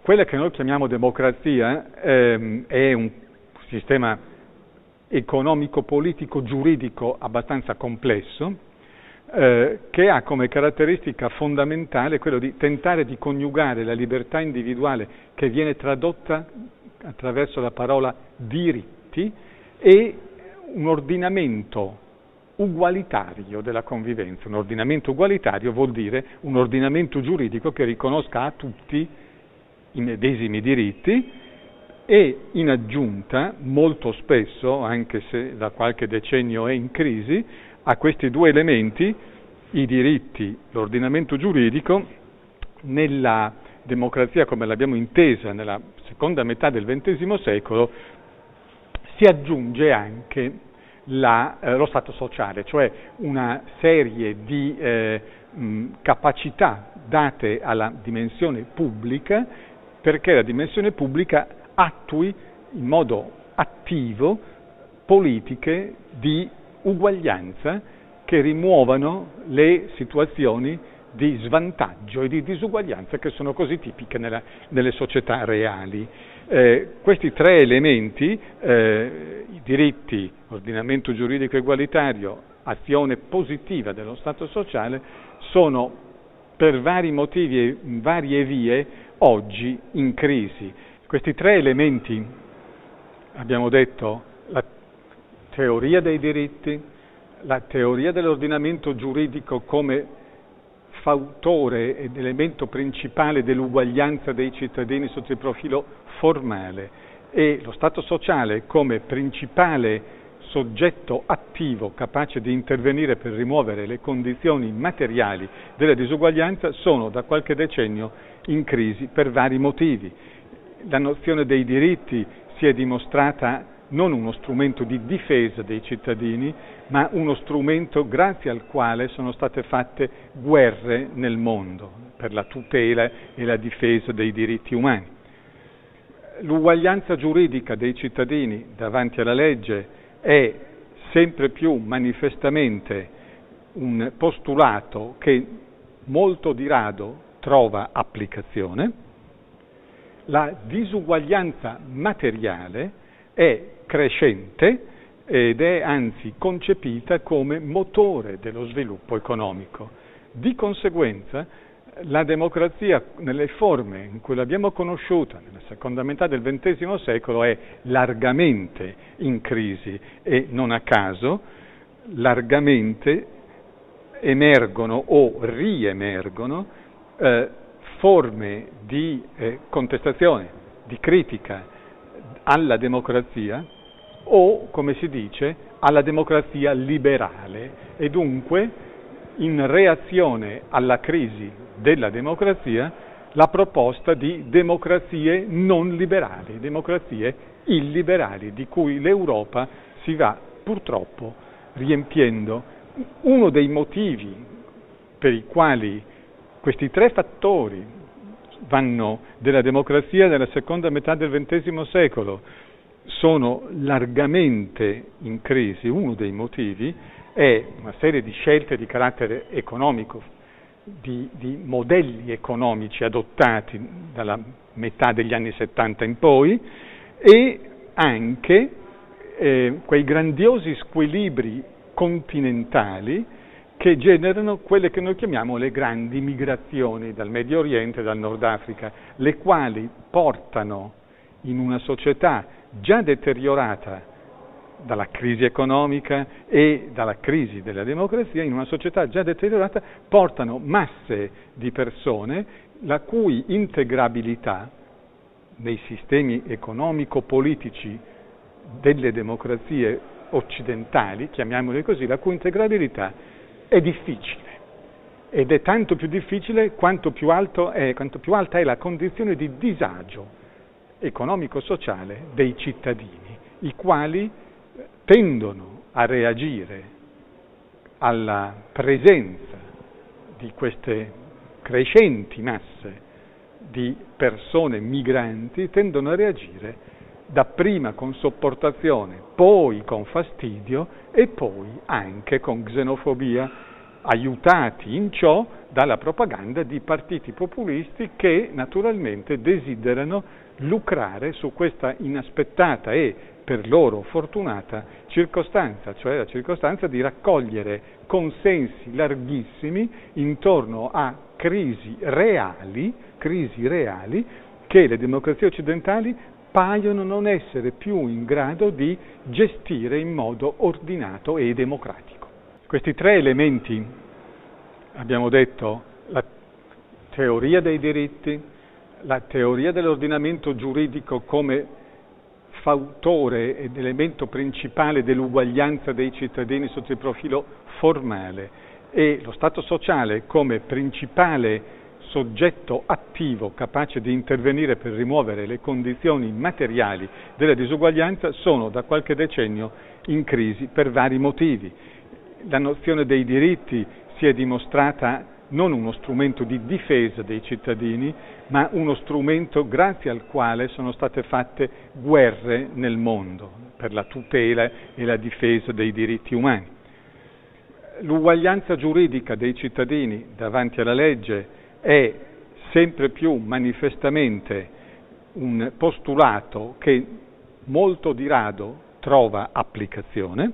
quella che noi chiamiamo democrazia è un sistema economico, politico, giuridico abbastanza complesso, che ha come caratteristica fondamentale quello di tentare di coniugare la libertà individuale, che viene tradotta attraverso la parola diritti, e un ordinamento ugualitario della convivenza. Un ordinamento ugualitario vuol dire un ordinamento giuridico che riconosca a tutti i medesimi diritti e, in aggiunta, molto spesso, anche se da qualche decennio è in crisi, a questi due elementi, i diritti, l'ordinamento giuridico, nella democrazia come l'abbiamo intesa nella seconda metà del XX secolo, si aggiunge anche lo Stato sociale, cioè una serie di capacità date alla dimensione pubblica, perché la dimensione pubblica attui in modo attivo politiche di uguaglianza che rimuovano le situazioni di svantaggio e di disuguaglianza che sono così tipiche nelle società reali. Questi tre elementi, i diritti, ordinamento giuridico egualitario, azione positiva dello Stato sociale, sono per vari motivi e varie vie oggi in crisi. Questi tre elementi, abbiamo detto, la teoria dei diritti, la teoria dell'ordinamento giuridico come fautore ed elemento principale dell'uguaglianza dei cittadini sotto il profilo formale, e lo Stato sociale come principale soggetto attivo capace di intervenire per rimuovere le condizioni materiali della disuguaglianza, sono da qualche decennio in crisi per vari motivi. La nozione dei diritti si è dimostrata non uno strumento di difesa dei cittadini, ma uno strumento grazie al quale sono state fatte guerre nel mondo per la tutela e la difesa dei diritti umani. L'uguaglianza giuridica dei cittadini davanti alla legge è sempre più manifestamente un postulato che molto di rado trova applicazione. La disuguaglianza materiale è crescente ed è anzi concepita come motore dello sviluppo economico. Di conseguenza, la democrazia nelle forme in cui l'abbiamo conosciuta nella seconda metà del XX secolo è largamente in crisi, e non a caso largamente emergono o riemergono forme di contestazione, di critica alla democrazia, o, come si dice, alla democrazia liberale, e dunque in reazione alla crisi della democrazia la proposta di democrazie non liberali, democrazie illiberali, di cui l'Europa si va purtroppo riempiendo. Uno dei motivi per i quali questi tre fattori vanno della democrazia nella seconda metà del XX secolo sono largamente in crisi, uno dei motivi è una serie di scelte di carattere economico, di modelli economici adottati dalla metà degli anni 70 in poi, e anche quei grandiosi squilibri continentali che generano quelle che noi chiamiamo le grandi migrazioni dal Medio Oriente e dal Nord Africa, le quali portano in una società già deteriorata dalla crisi economica e dalla crisi della democrazia, in una società già deteriorata, portano masse di persone la cui integrabilità nei sistemi economico-politici delle democrazie occidentali, chiamiamole così, la cui integrabilità è difficile, ed è tanto più difficile quanto più alta è la condizione di disagio economico-sociale dei cittadini, i quali tendono a reagire alla presenza di queste crescenti masse di persone migranti, tendono a reagire dapprima con sopportazione, poi con fastidio e poi anche con xenofobia aiutati in ciò dalla propaganda di partiti populisti che naturalmente desiderano lucrare su questa inaspettata e per loro fortunata circostanza, cioè la circostanza di raccogliere consensi larghissimi intorno a crisi reali che le democrazie occidentali paiono non essere più in grado di gestire in modo ordinato e democratico. Questi tre elementi, abbiamo detto, la teoria dei diritti, la teoria dell'ordinamento giuridico come fautore ed elemento principale dell'uguaglianza dei cittadini sotto il profilo formale e lo Stato sociale come principale soggetto attivo capace di intervenire per rimuovere le condizioni materiali della disuguaglianza, sono da qualche decennio in crisi per vari motivi. La nozione dei diritti si è dimostrata non uno strumento di difesa dei cittadini, ma uno strumento grazie al quale sono state fatte guerre nel mondo per la tutela e la difesa dei diritti umani. L'uguaglianza giuridica dei cittadini davanti alla legge è sempre più manifestamente un postulato che molto di rado trova applicazione.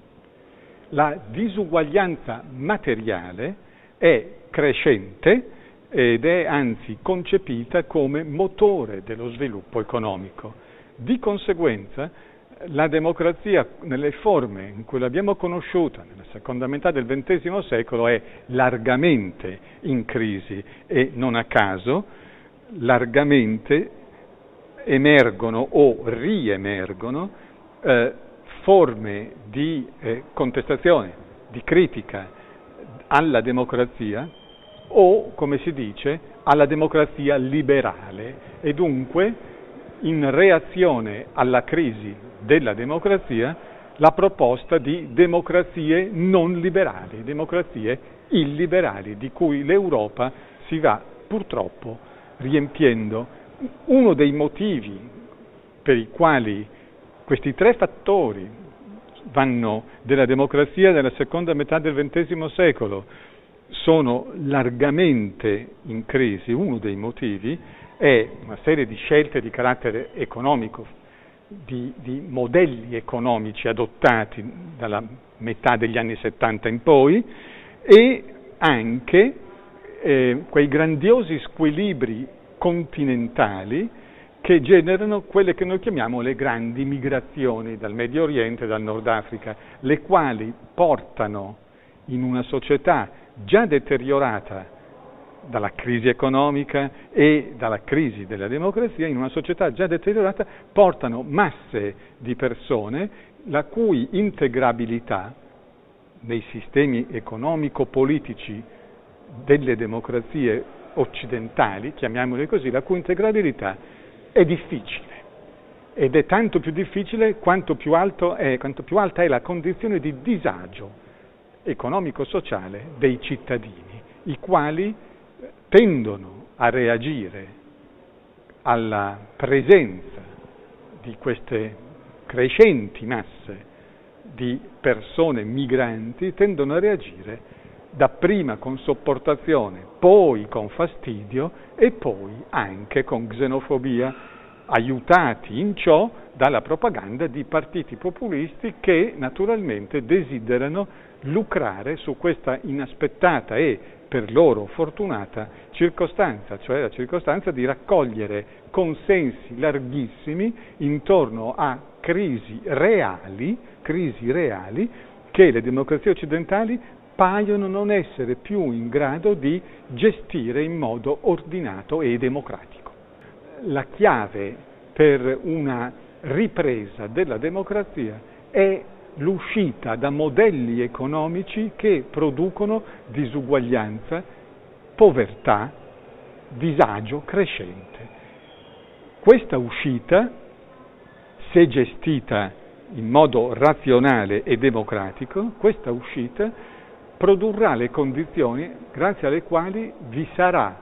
La disuguaglianza materiale è crescente ed è anzi concepita come motore dello sviluppo economico. Di conseguenza, la democrazia nelle forme in cui l'abbiamo conosciuta nella seconda metà del XX secolo è largamente in crisi e non a caso largamente emergono o riemergono forme di contestazione, di critica alla democrazia o, come si dice, alla democrazia liberale e dunque in reazione alla crisi della democrazia la proposta di democrazie non liberali, democrazie illiberali, di cui l'Europa si va purtroppo riempiendo. Uno dei motivi per i quali questi tre fattori vanno della democrazia della seconda metà del XX secolo sono largamente in crisi, uno dei motivi è una serie di scelte di carattere economico, di modelli economici adottati dalla metà degli anni 70 in poi e anche quei grandiosi squilibri continentali che generano quelle che noi chiamiamo le grandi migrazioni dal Medio Oriente e dal Nord Africa, le quali portano in una società già deteriorata dalla crisi economica e dalla crisi della democrazia, in una società già deteriorata, portano masse di persone la cui integrabilità nei sistemi economico-politici delle democrazie occidentali, chiamiamole così, la cui integrabilità è difficile. Ed è tanto più difficile quanto più alta è la condizione di disagio economico-sociale dei cittadini, i quali tendono a reagire alla presenza di queste crescenti masse di persone migranti, tendono a reagire dapprima con sopportazione, poi con fastidio e poi anche con xenofobia, aiutati in ciò dalla propaganda di partiti populisti che naturalmente desiderano lucrare su questa inaspettata e per loro fortunata circostanza, cioè la circostanza di raccogliere consensi larghissimi intorno a crisi reali che le democrazie occidentali paiono non essere più in grado di gestire in modo ordinato e democratico. La chiave per una ripresa della democrazia è l'uscita da modelli economici che producono disuguaglianza, povertà, disagio crescente. Questa uscita, se gestita in modo razionale e democratico, questa uscita produrrà le condizioni grazie alle quali vi sarà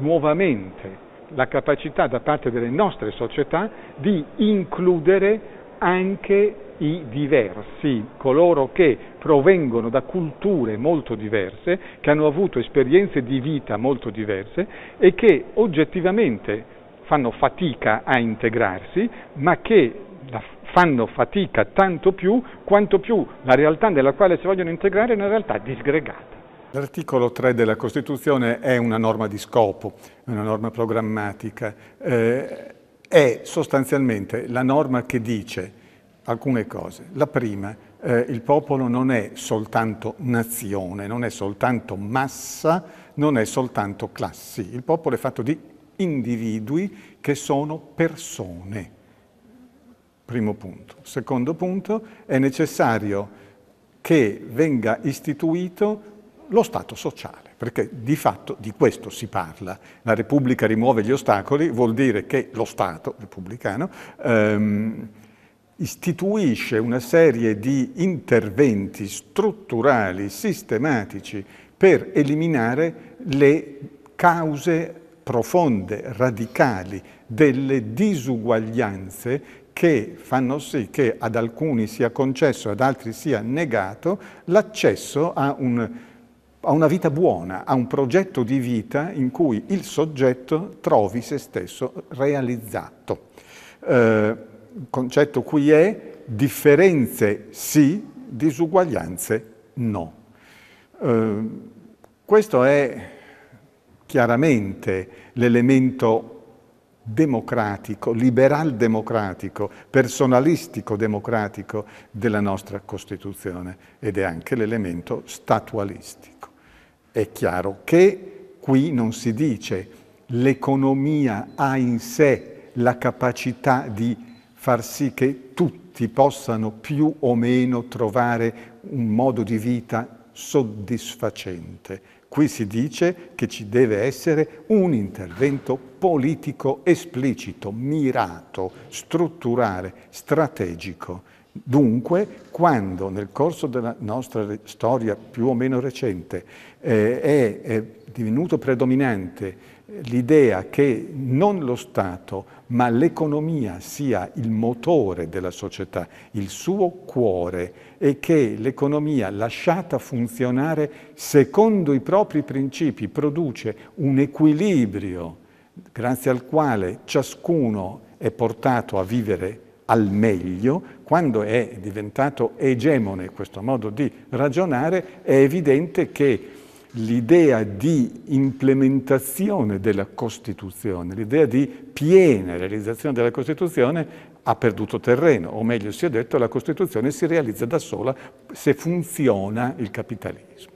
nuovamente la capacità da parte delle nostre società di includere anche i diversi, coloro che provengono da culture molto diverse, che hanno avuto esperienze di vita molto diverse e che oggettivamente fanno fatica a integrarsi, ma che fanno fatica tanto più quanto più la realtà nella quale si vogliono integrare è una realtà disgregata. L'articolo 3 della Costituzione è una norma di scopo, una norma programmatica, è sostanzialmente la norma che dice alcune cose. La prima, il popolo non è soltanto nazione, non è soltanto massa, non è soltanto classi. Il popolo è fatto di individui che sono persone. Primo punto. Secondo punto, è necessario che venga istituito lo Stato sociale, perché di fatto di questo si parla. La Repubblica rimuove gli ostacoli, vuol dire che lo Stato repubblicano istituisce una serie di interventi strutturali, sistematici, per eliminare le cause profonde, radicali, delle disuguaglianze che fanno sì che ad alcuni sia concesso e ad altri sia negato l'accesso a una vita buona, a un progetto di vita in cui il soggetto trovi se stesso realizzato. Il concetto qui è differenze sì, disuguaglianze no. Questo è chiaramente l'elemento democratico, liberal-democratico, personalistico-democratico della nostra Costituzione ed è anche l'elemento statualistico. È chiaro che qui non si dice l'economia ha in sé la capacità di far sì che tutti possano più o meno trovare un modo di vita soddisfacente. Qui si dice che ci deve essere un intervento politico esplicito, mirato, strutturale, strategico. Dunque, quando nel corso della nostra storia più o meno recente è divenuto predominante l'idea che non lo Stato ma l'economia sia il motore della società, il suo cuore, e che l'economia lasciata funzionare secondo i propri principi produce un equilibrio grazie al quale ciascuno è portato a vivere al meglio, quando è diventato egemone questo modo di ragionare, è evidente che l'idea di implementazione della Costituzione, l'idea di piena realizzazione della Costituzione ha perduto terreno, o meglio sia detto, la Costituzione si realizza da sola se funziona il capitalismo.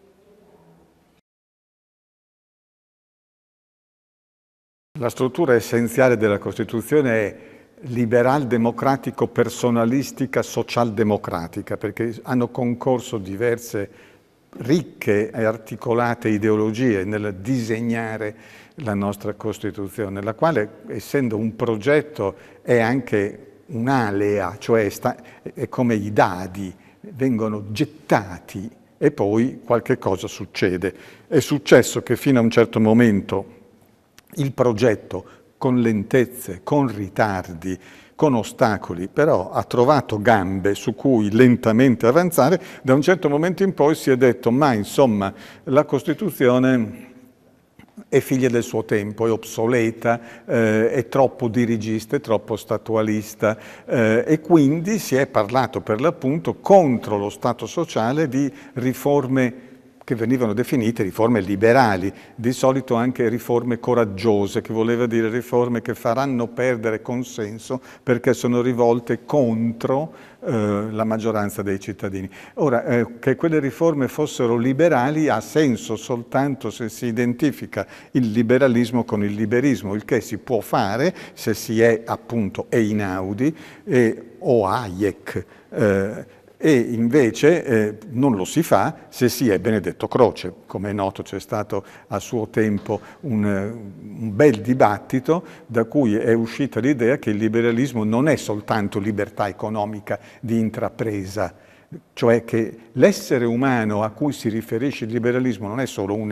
La struttura essenziale della Costituzione è liberal-democratico, personalistica, social-democratica, perché hanno concorso diverse ricche e articolate ideologie nel disegnare la nostra Costituzione, la quale, essendo un progetto, è anche un'alea, cioè è come i dadi, vengono gettati e poi qualche cosa succede. È successo che fino a un certo momento il progetto, con lentezze, con ritardi, con ostacoli, però ha trovato gambe su cui lentamente avanzare. Da un certo momento in poi si è detto, ma insomma la Costituzione è figlia del suo tempo, è obsoleta, è troppo dirigista, è troppo statualista e quindi si è parlato per l'appunto contro lo Stato sociale di riforme che venivano definite riforme liberali, di solito anche riforme coraggiose, che voleva dire riforme che faranno perdere consenso perché sono rivolte contro la maggioranza dei cittadini. Ora, che quelle riforme fossero liberali ha senso soltanto se si identifica il liberalismo con il liberismo, il che si può fare se si è appunto Einaudi o Hayek, e invece non lo si fa se si è Benedetto Croce. Come è noto c'è stato a suo tempo un bel dibattito da cui è uscita l'idea che il liberalismo non è soltanto libertà economica di intrapresa, cioè che l'essere umano a cui si riferisce il liberalismo non è solo un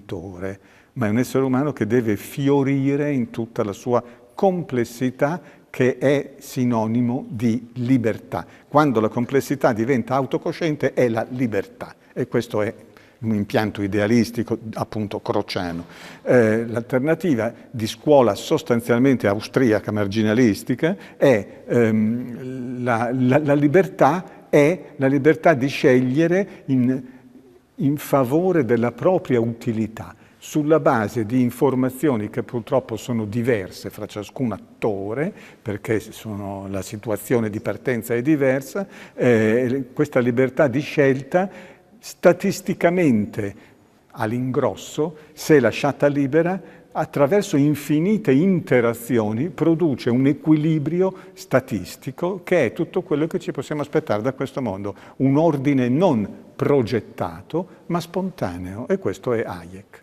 imprenditore, ma è un essere umano che deve fiorire in tutta la sua complessità, che è sinonimo di libertà. Quando la complessità diventa autocosciente è la libertà, e questo è un impianto idealistico, appunto, crociano. L'alternativa di scuola sostanzialmente austriaca, marginalistica, è la libertà è la libertà di scegliere in favore della propria utilità, sulla base di informazioni che purtroppo sono diverse fra ciascun attore, perché la situazione di partenza è diversa. Questa libertà di scelta statisticamente all'ingrosso, se lasciata libera, attraverso infinite interazioni produce un equilibrio statistico che è tutto quello che ci possiamo aspettare da questo mondo, un ordine non progettato ma spontaneo, e questo è Hayek.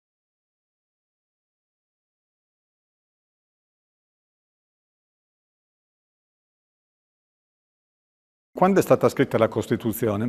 Quando è stata scritta la Costituzione,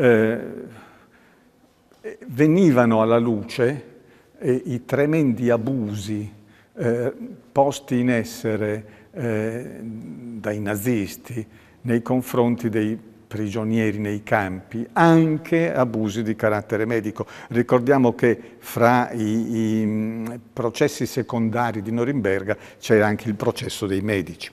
venivano alla luce i tremendi abusi posti in essere dai nazisti nei confronti dei prigionieri nei campi, anche abusi di carattere medico. Ricordiamo che fra i processi secondari di Norimberga c'era anche il processo dei medici.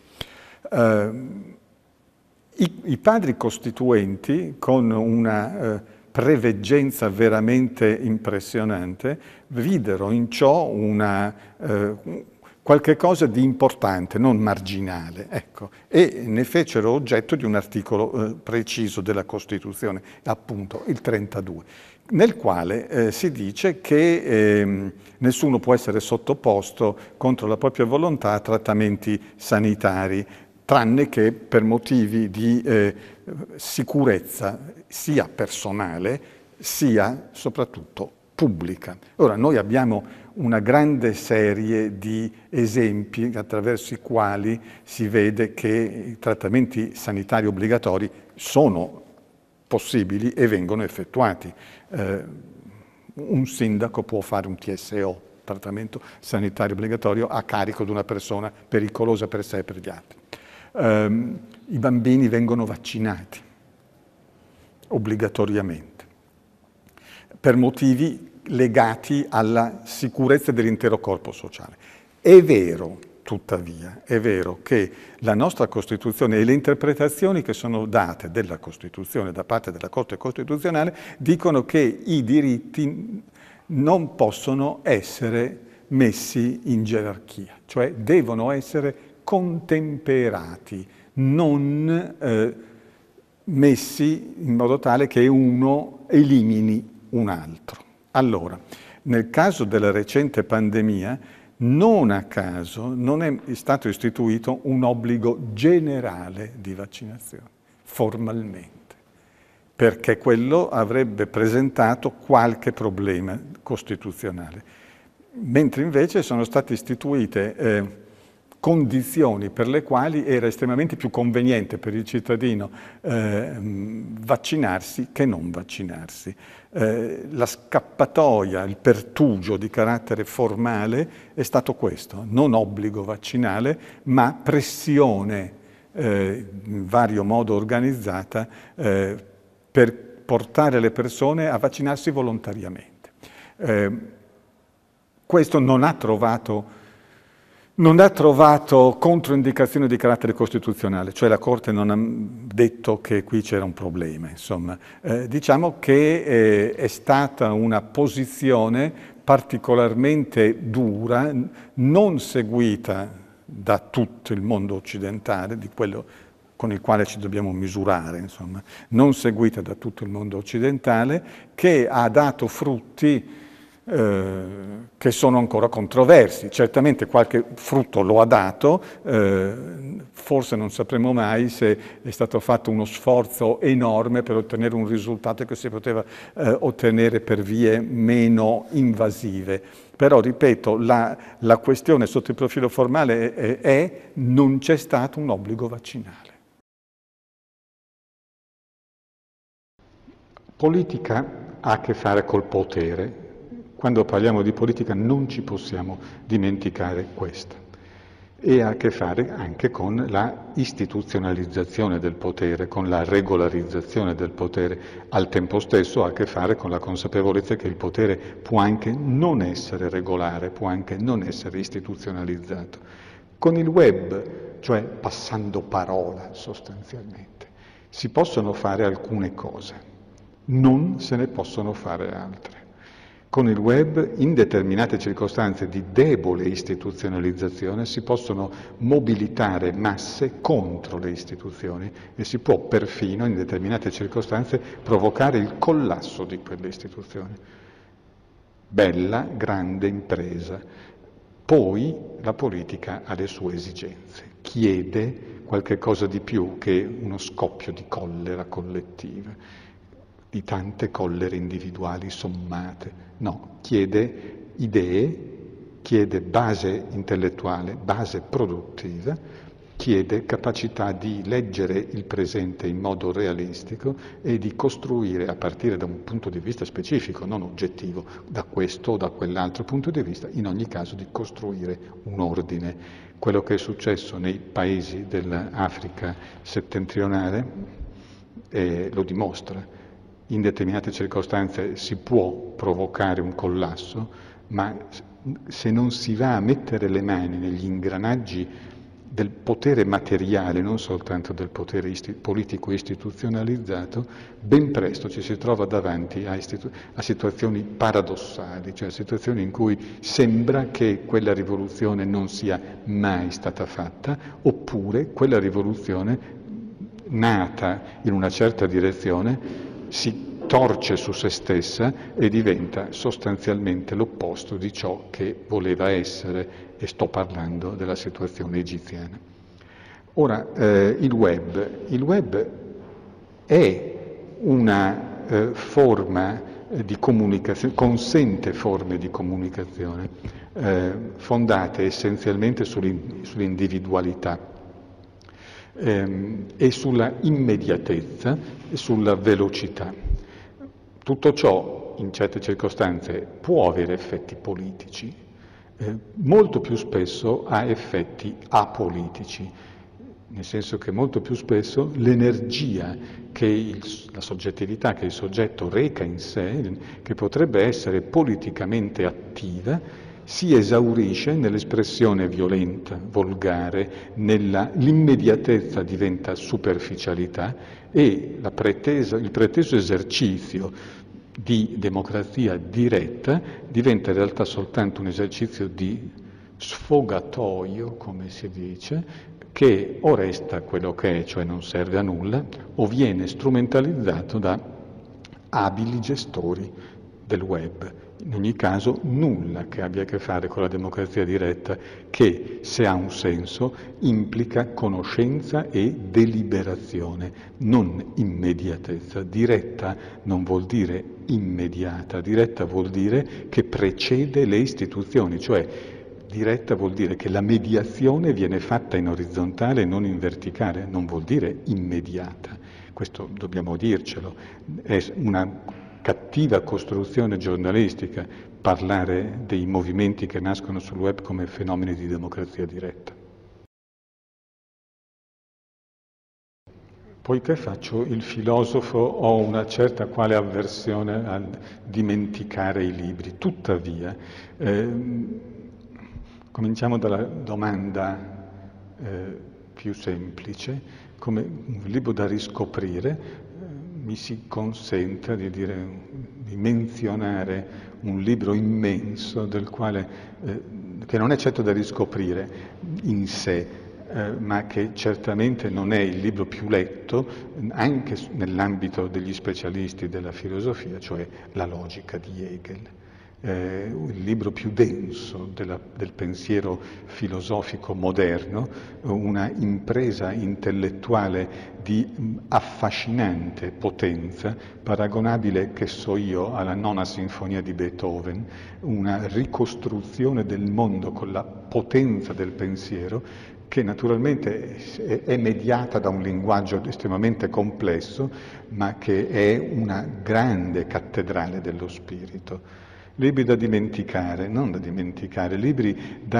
I padri costituenti, con una preveggenza veramente impressionante, videro in ciò qualche cosa di importante, non marginale, ecco, e ne fecero oggetto di un articolo preciso della Costituzione, appunto il 32, nel quale si dice che nessuno può essere sottoposto contro la propria volontà a trattamenti sanitari, tranne che per motivi di sicurezza sia personale sia soprattutto pubblica. Ora, noi abbiamo una grande serie di esempi attraverso i quali si vede che i trattamenti sanitari obbligatori sono possibili e vengono effettuati. Un sindaco può fare un TSO, trattamento sanitario obbligatorio, a carico di una persona pericolosa per sé e per gli altri. I bambini vengono vaccinati obbligatoriamente per motivi legati alla sicurezza dell'intero corpo sociale. È vero, tuttavia, è vero che la nostra Costituzione e le interpretazioni che sono date della Costituzione da parte della Corte Costituzionale dicono che i diritti non possono essere messi in gerarchia, cioè devono essere contemperati, non messi in modo tale che uno elimini un altro. Allora, nel caso della recente pandemia, non a caso non è stato istituito un obbligo generale di vaccinazione, formalmente, perché quello avrebbe presentato qualche problema costituzionale, mentre invece sono state istituite condizioni per le quali era estremamente più conveniente per il cittadino vaccinarsi che non vaccinarsi. La scappatoia, il pertugio di carattere formale è stato questo, non obbligo vaccinale, ma pressione in vario modo organizzata per portare le persone a vaccinarsi volontariamente. Questo non ha trovato controindicazione di carattere costituzionale, cioè la Corte non ha detto che qui c'era un problema, insomma. Diciamo che è stata una posizione particolarmente dura, non seguita da tutto il mondo occidentale, di quello con il quale ci dobbiamo misurare, insomma, non seguita da tutto il mondo occidentale, che ha dato frutti che sono ancora controversi. Certamente qualche frutto lo ha dato, forse non sapremo mai se è stato fatto uno sforzo enorme per ottenere un risultato che si poteva ottenere per vie meno invasive. Però, ripeto, la questione sotto il profilo formale è non c'è stato un obbligo vaccinale. Politica ha a che fare col potere. Quando parliamo di politica non ci possiamo dimenticare questo. e ha a che fare anche con la istituzionalizzazione del potere, con la regolarizzazione del potere. Al tempo stesso ha a che fare con la consapevolezza che il potere può anche non essere regolare, può anche non essere istituzionalizzato. Con il web, cioè passando parola sostanzialmente, si possono fare alcune cose, non se ne possono fare altre. Con il web, in determinate circostanze di debole istituzionalizzazione, si possono mobilitare masse contro le istituzioni e si può perfino, in determinate circostanze, provocare il collasso di quelle istituzioni. Bella, grande impresa. Poi la politica ha le sue esigenze, chiede qualche cosa di più che uno scoppio di collera collettiva, di tante collere individuali sommate. No, chiede idee, chiede base intellettuale, base produttiva, chiede capacità di leggere il presente in modo realistico e di costruire, a partire da un punto di vista specifico, non oggettivo, da questo o da quell'altro punto di vista, in ogni caso di costruire un ordine. Quello che è successo nei paesi dell'Africa settentrionale lo dimostra. In determinate circostanze si può provocare un collasso, ma se non si va a mettere le mani negli ingranaggi del potere materiale, non soltanto del potere politico istituzionalizzato, ben presto ci si trova davanti a situazioni paradossali, cioè situazioni in cui sembra che quella rivoluzione non sia mai stata fatta, oppure quella rivoluzione nata in una certa direzione si torce su se stessa e diventa sostanzialmente l'opposto di ciò che voleva essere, e sto parlando della situazione egiziana. Ora, il web è una forma di comunicazione, consente forme di comunicazione fondate essenzialmente sull'individualità e sulla immediatezza e sulla velocità. Tutto ciò, in certe circostanze, può avere effetti politici, molto più spesso ha effetti apolitici, nel senso che molto più spesso l'energia che la soggettività, che il soggetto reca in sé, che potrebbe essere politicamente attiva, si esaurisce nell'espressione violenta, volgare, l'immediatezza diventa superficialità e il preteso esercizio di democrazia diretta diventa in realtà soltanto un esercizio di sfogatoio, come si dice, che o resta quello che è, cioè non serve a nulla, o viene strumentalizzato da abili gestori del web. In ogni caso nulla che abbia a che fare con la democrazia diretta che, se ha un senso, implica conoscenza e deliberazione, non immediatezza. Diretta non vuol dire immediata, diretta vuol dire che precede le istituzioni, cioè diretta vuol dire che la mediazione viene fatta in orizzontale e non in verticale, non vuol dire immediata. Questo dobbiamo dircelo, è una cattiva costruzione giornalistica parlare dei movimenti che nascono sul web come fenomeni di democrazia diretta. Poiché faccio il filosofo, ho una certa quale avversione a dimenticare i libri. Tuttavia, cominciamo dalla domanda più semplice, come un libro da riscoprire. Mi si consenta di menzionare un libro immenso del quale, che non è certo da riscoprire in sé, ma che certamente non è il libro più letto anche nell'ambito degli specialisti della filosofia, cioè La logica di Hegel. Il libro più denso del pensiero filosofico moderno, una impresa intellettuale di affascinante potenza, paragonabile, che so io, alla Nona Sinfonia di Beethoven, una ricostruzione del mondo con la potenza del pensiero, che naturalmente è mediata da un linguaggio estremamente complesso, ma che è una grande cattedrale dello spirito. Libri da dimenticare, non da dimenticare, libri da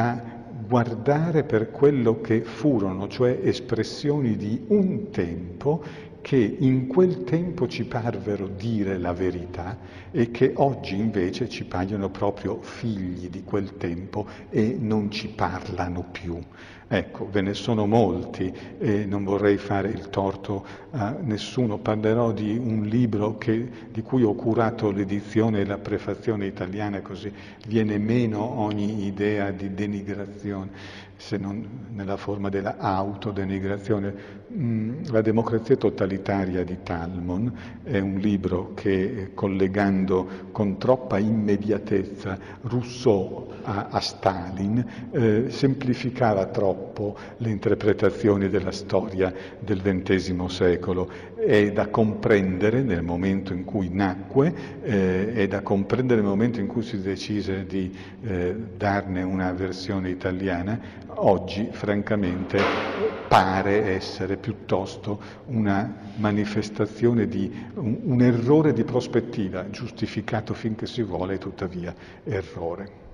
guardare per quello che furono, cioè espressioni di un tempo che in quel tempo ci parvero dire la verità e che oggi invece ci paiono proprio figli di quel tempo e non ci parlano più. Ecco, ve ne sono molti e non vorrei fare il torto a nessuno. Parlerò di un libro di cui ho curato l'edizione e la prefazione italiana, così viene meno ogni idea di denigrazione, se non nella forma della autodenigrazione. La democrazia totalitaria di Talmon è un libro che, collegando con troppa immediatezza Rousseau a Stalin, semplificava troppo le interpretazioni della storia del XX secolo. È da comprendere nel momento in cui nacque, è da comprendere nel momento in cui si decise di darne una versione italiana. Oggi, francamente, pare essere piuttosto una manifestazione di un errore di prospettiva, giustificato finché si vuole, tuttavia errore.